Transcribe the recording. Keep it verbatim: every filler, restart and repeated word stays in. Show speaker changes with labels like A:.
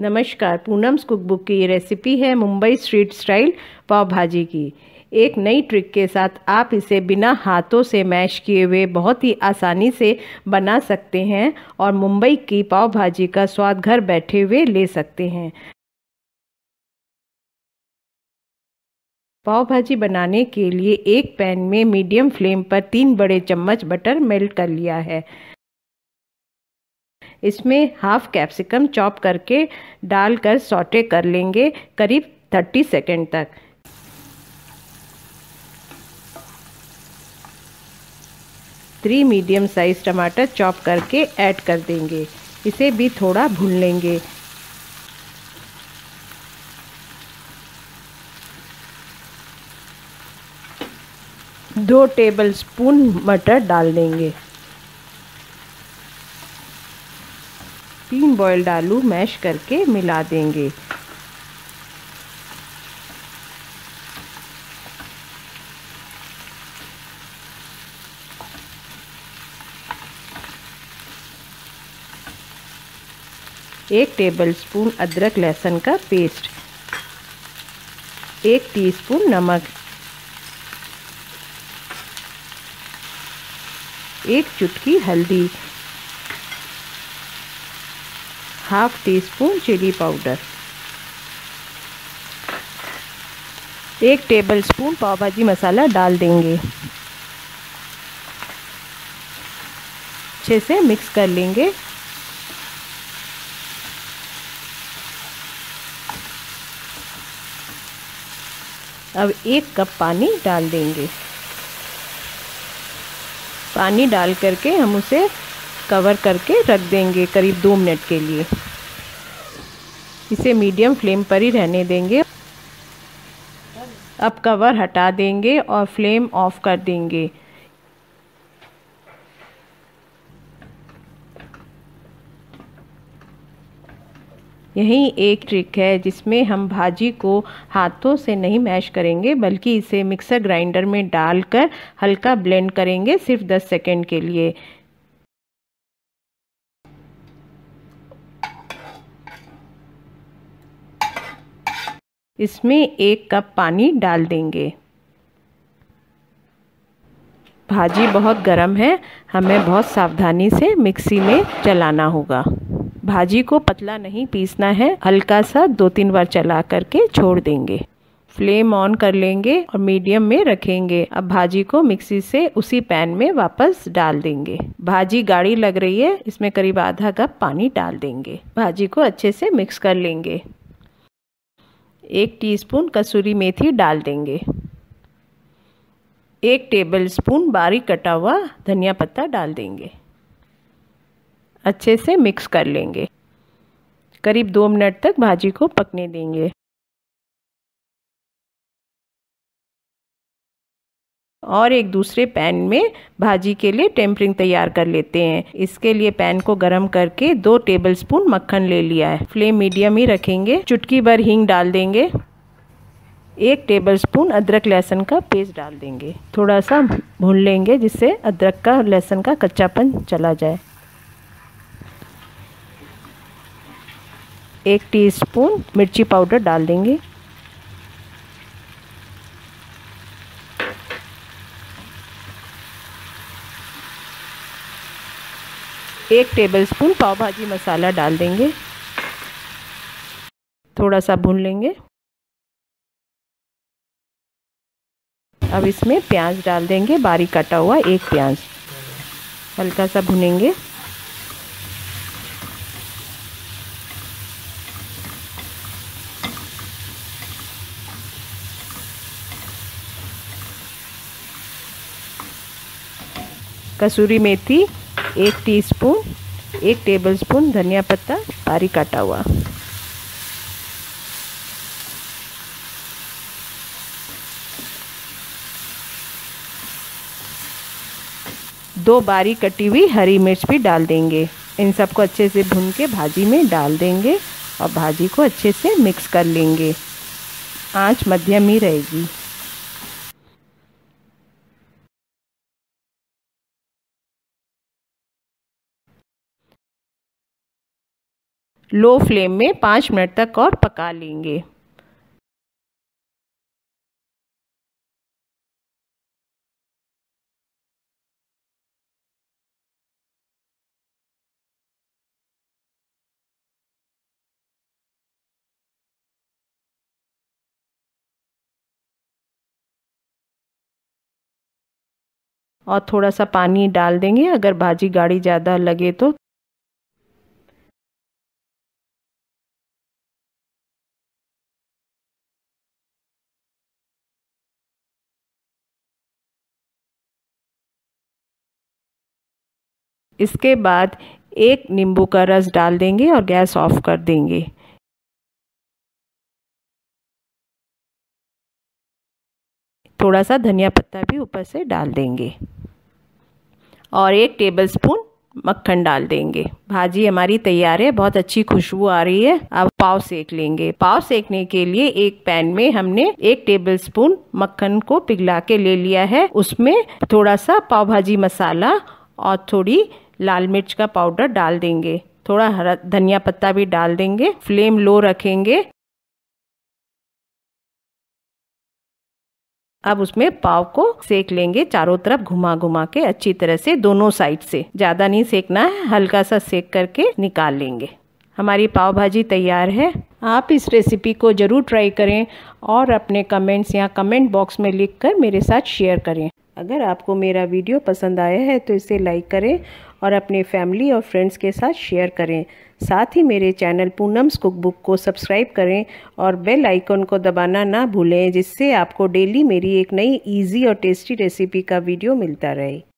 A: नमस्कार। पूनम्स कुकबुक की ये रेसिपी है मुंबई स्ट्रीट स्टाइल पाव भाजी की। एक नई ट्रिक के साथ आप इसे बिना हाथों से मैश किए हुए बहुत ही आसानी से बना सकते हैं और मुंबई की पाव भाजी का स्वाद घर बैठे हुए ले सकते हैं। पाव भाजी बनाने के लिए एक पैन में मीडियम फ्लेम पर तीन बड़े चम्मच बटर मेल्ट कर लिया है। इसमें हाफ कैप्सिकम चॉप करके डालकर सौटे कर लेंगे करीब तीस सेकंड तक। थ्री मीडियम साइज टमाटर चॉप करके ऐड कर देंगे। इसे भी थोड़ा भून लेंगे। दो टेबलस्पून मटर डाल देंगे। तीन बॉइल्ड आलू मैश करके मिला देंगे। एक टेबलस्पून अदरक लहसुन का पेस्ट, एक टीस्पून नमक, एक चुटकी हल्दी, half teaspoon chili powder, एक टेबलस्पून पाव भाजी मसाला डाल देंगे। अच्छे से मिक्स कर लेंगे। अब एक कप पानी डाल देंगे। पानी डाल करके हम उसे कवर करके रख देंगे करीब दो मिनट के लिए। इसे मीडियम फ्लेम पर ही रहने देंगे। अब कवर हटा देंगे और फ्लेम ऑफ कर देंगे। यही एक ट्रिक है जिसमें हम भाजी को हाथों से नहीं मैश करेंगे बल्कि इसे मिक्सर ग्राइंडर में डालकर हल्का ब्लेंड करेंगे सिर्फ दस सेकंड के लिए। इसमें एक कप पानी डाल देंगे। भाजी बहुत गर्म है, हमें बहुत सावधानी से मिक्सी में चलाना होगा। भाजी को पतला नहीं पीसना है, हल्का सा दो तीन बार चला करके छोड़ देंगे। फ्लेम ऑन कर लेंगे और मीडियम में रखेंगे। अब भाजी को मिक्सी से उसी पैन में वापस डाल देंगे। भाजी गाढ़ी लग रही है, इसमें करीब आधा कप पानी डाल देंगे। भाजी को अच्छे से मिक्स कर लेंगे। एक टीस्पून कसूरी मेथी डाल देंगे। एक टेबलस्पून बारीक कटा हुआ धनिया पत्ता डाल देंगे। अच्छे से मिक्स कर लेंगे। करीब दो मिनट तक भाजी को पकने देंगे। और एक दूसरे पैन में भाजी के लिए टेम्परिंग तैयार कर लेते हैं। इसके लिए पैन को गरम करके दो टेबलस्पून मक्खन ले लिया है। फ्लेम मीडियम ही रखेंगे। चुटकी भर हींग डाल देंगे। एक टेबलस्पून अदरक लहसुन का पेस्ट डाल देंगे। थोड़ा सा भून लेंगे जिससे अदरक का लहसुन का कच्चापन चला जाए। एक टीस्पून मिर्ची पाउडर डाल देंगे। एक टेबलस्पून पाव भाजी मसाला डाल देंगे। थोड़ा सा भून लेंगे। अब इसमें प्याज डाल देंगे, बारीक कटा हुआ एक प्याज। हल्का सा भुनेंगे। कसूरी मेथी एक टीस्पून, एक टेबलस्पून धनिया पत्ता बारीक काटा हुआ, दो बारीक कटी हुई हरी मिर्च भी डाल देंगे। इन सबको अच्छे से भून के भाजी में डाल देंगे और भाजी को अच्छे से मिक्स कर लेंगे। आंच मध्यम ही रहेगी। लो फ्लेम में पाँच मिनट तक और पका लेंगे। और थोड़ा सा पानी डाल देंगे अगर भाजी गाढ़ी ज़्यादा लगे तो। इसके बाद एक नींबू का रस डाल देंगे और गैस ऑफ कर देंगे। थोड़ा सा धनिया पत्ता भी ऊपर से डाल देंगे और एक टेबलस्पून मक्खन डाल देंगे। भाजी हमारी तैयार है, बहुत अच्छी खुशबू आ रही है। अब पाव सेक लेंगे। पाव सेकने के लिए एक पैन में हमने एक टेबलस्पून मक्खन को पिघला के ले लिया है। उसमें थोड़ा सा पाव भाजी मसाला और थोड़ी लाल मिर्च का पाउडर डाल देंगे। थोड़ा हरा धनिया पत्ता भी डाल देंगे। फ्लेम लो रखेंगे। अब उसमें पाव को सेक लेंगे, चारों तरफ घुमा घुमा के अच्छी तरह से, दोनों साइड से। ज़्यादा नहीं सेकना है, हल्का सा सेक करके निकाल लेंगे। हमारी पाव भाजी तैयार है। आप इस रेसिपी को ज़रूर ट्राई करें और अपने कमेंट्स यहाँ कमेंट बॉक्स में लिखकर मेरे साथ शेयर करें। अगर आपको मेरा वीडियो पसंद आया है तो इसे लाइक करें और अपने फैमिली और फ्रेंड्स के साथ शेयर करें। साथ ही मेरे चैनल पूनम्स कुकबुक को सब्सक्राइब करें और बेल आइकन को दबाना ना भूलें, जिससे आपको डेली मेरी एक नई इजी और टेस्टी रेसिपी का वीडियो मिलता रहे।